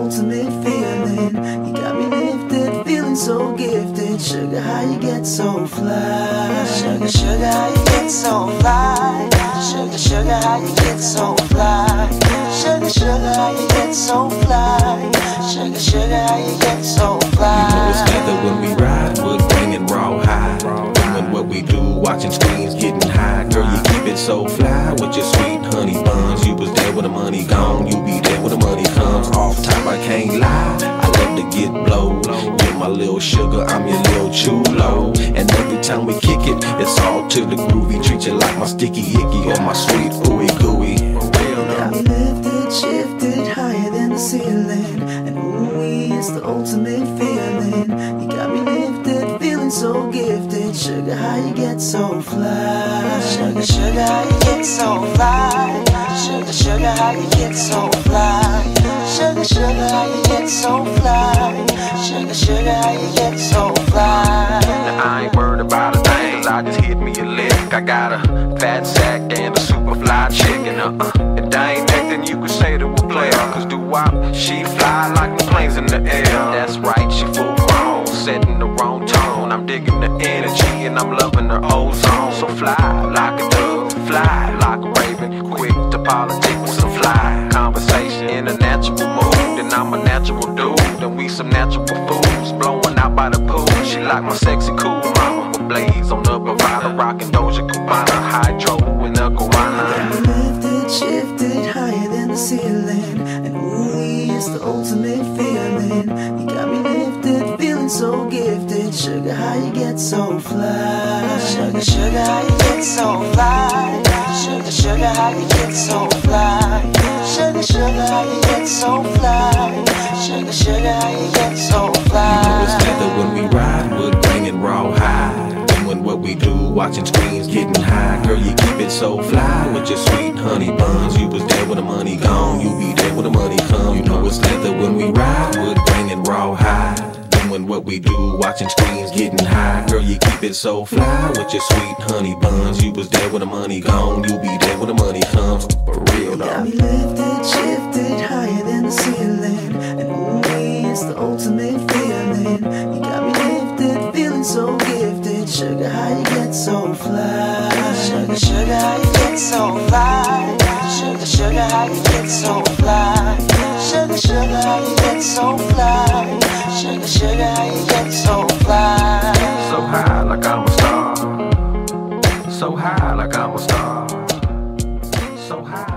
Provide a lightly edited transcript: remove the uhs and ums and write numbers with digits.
ultimate feeling. You got me lifted, feeling so gifted. Sugar, how you get so fly? Sugar, sugar, how you get so fly? Sugar, sugar, how you get so fly? Sugar, sugar, how you get so fly? Sugar, sugar, how you get so fly? You know it's together when we ride, wood bringing raw high. Doing what we do, watching screens, getting high. Girl, you keep it so fly with your sweet honey buns. You was there when the money gone, you be there when the money comes. Off top, I can't lie, I love to get blowed. You're my little sugar, I'm your little chulo. And every time we kick it, it's all to the groovy. Treat you like my sticky icky or my sweet ooey gooey. Got me lifted, shifted higher than the ceiling. And ooh, it's the ultimate feeling. You got me lifted, feeling so gifted. Sugar, how you get so fly? Sugar, sugar, how you get so fly? Sugar, sugar, how you get so fly? Sugar, sugar, how you get so fly? Sugar, sugar, how you get so fly? Now I ain't worried about a thing, cause I just hit me a lick. I got a fat sack and a super fly chicken. If that ain't acting, you could say to a player. Cause doo-wop, she fly like the planes in the air. That's right, she full grown, setting the wrong tone. I'm digging the energy and I'm loving her ozone. So fly like a dove, fly like a raven. Quick to politic with some fly conversation in a natural mood. And I'm a natural dude, and we some natural fools blowing out by the pool. She like my sexy cool mama with blades on the Bravada, rockin' Doja Cubana, hydro in the Guana. Lifted, shifted higher than the ceiling. And ooh, it's the ultimate feeling. You got me lifted, feeling so gifted. Sugar, how you get so fly? Sugar, sugar, how you get so fly? Sugar, sugar, how you get so fly? Sugar, sugar, how you get so fly? Sugar, sugar, how you get so fly? You know it's together when we ride, wood bringing raw high. Doing what we do, watching screens, getting high. Girl, you keep it so fly with your sweet honey buns. You was there when the money gone, you be there when the money come. You know it's together when we ride, wood bringing raw high. Doing what we do, watching screens, getting high. Girl, you keep it so fly with your sweet honey buns. You was there when the money gone, you be there when the money comes. For real though. Got me lifted, shifted higher than the ceiling. And ooh, it's the ultimate feeling. You got me lifted, feeling so gifted. Sugar, how you get so fly? Sugar, sugar, how you get so fly? Sugar, sugar, how you get so fly? Sugar, sugar, how you get so fly? Sugar, sugar, how you get so fly? So high like I'm a star. So high like I'm a star. So high.